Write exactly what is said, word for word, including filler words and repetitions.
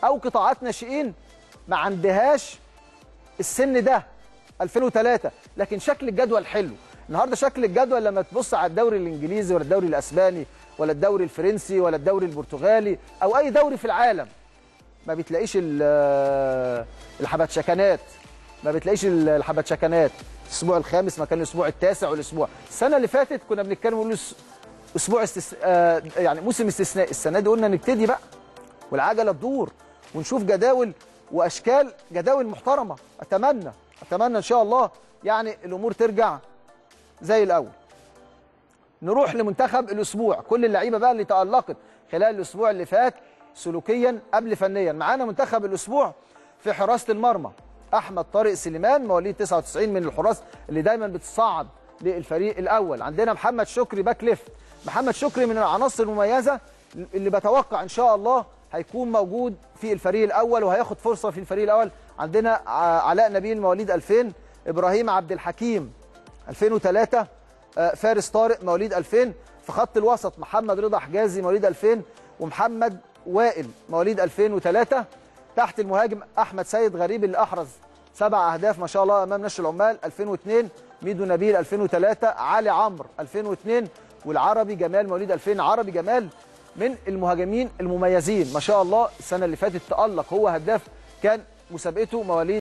او قطاعات ناشئين ما عندهاش السن ده ألفين وثلاثة، لكن شكل الجدول حلو. النهارده شكل الجدول لما تبص على الدوري الانجليزي ولا الدوري الاسباني ولا الدوري الفرنسي ولا الدوري البرتغالي او اي دوري في العالم، ما بتلاقيش الحبتشكنات، ما بتلاقيش الحبتشكنات. الاسبوع الخامس مكان الاسبوع التاسع والاسبوع. السنه اللي فاتت كنا بنتكلم نقول اسبوع استس... آه يعني موسم استثنائي. السنه دي قلنا نبتدي بقى والعجله تدور ونشوف جداول واشكال جداول محترمه. اتمنى اتمنى ان شاء الله يعني الامور ترجع زي الاول. نروح لمنتخب الاسبوع، كل اللعيبه بقى اللي تالقت خلال الاسبوع اللي فات سلوكيا قبل فنيا. معانا منتخب الاسبوع في حراسه المرمى احمد طارق سليمان مواليد تسعة وتسعين، من الحراس اللي دايما بتصعد للفريق الاول. عندنا محمد شكري باك ليفت. محمد شكري من العناصر المميزه اللي بتوقع ان شاء الله هيكون موجود في الفريق الاول وهياخد فرصه في الفريق الاول. عندنا علاء نبيل مواليد ألفين، ابراهيم عبد الحكيم ألفين وثلاثة، فارس طارق مواليد ألفين. في خط الوسط محمد رضا حجازي مواليد ألفين ومحمد وائل مواليد ألفين وثلاثة. تحت المهاجم احمد سيد غريب اللي احرز سبع اهداف ما شاء الله امام نشر العمال ألفين واثنين، ميدو نبيل ألفين وثلاثة، علي عمرو ألفين واثنين، والعربي جمال مواليد ألفين. عربي جمال من المهاجمين المميزين ما شاء الله، السنه اللي فاتت تألق، هو هداف كان مسابقته مواليد